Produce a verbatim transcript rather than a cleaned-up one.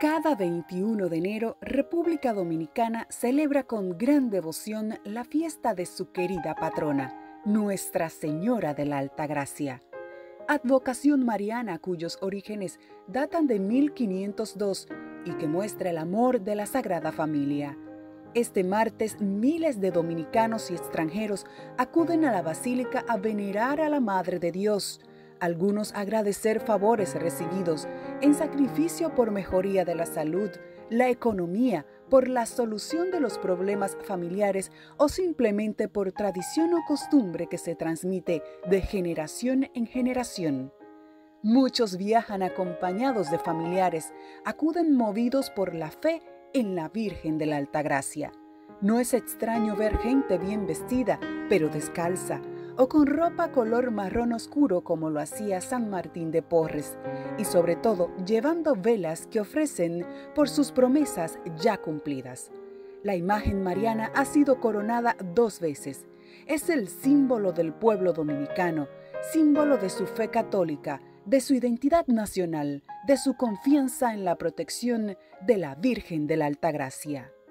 Cada veintiuno de enero, República Dominicana celebra con gran devoción la fiesta de su querida patrona, Nuestra Señora de la Altagracia. Advocación mariana cuyos orígenes datan de mil quinientos dos y que muestra el amor de la Sagrada Familia. Este martes, miles de dominicanos y extranjeros acuden a la Basílica a venerar a la Madre de Dios, algunos a agradecer favores recibidos en sacrificio por mejoría de la salud, la economía, por la solución de los problemas familiares o simplemente por tradición o costumbre que se transmite de generación en generación. Muchos viajan acompañados de familiares, acuden movidos por la fe en la Virgen de la Altagracia. No es extraño ver gente bien vestida, pero descalza, o con ropa color marrón oscuro como lo hacía San Martín de Porres, y sobre todo llevando velas que ofrecen por sus promesas ya cumplidas. La imagen mariana ha sido coronada dos veces. Es el símbolo del pueblo dominicano, símbolo de su fe católica, de su identidad nacional, de su confianza en la protección de la Virgen de la Altagracia.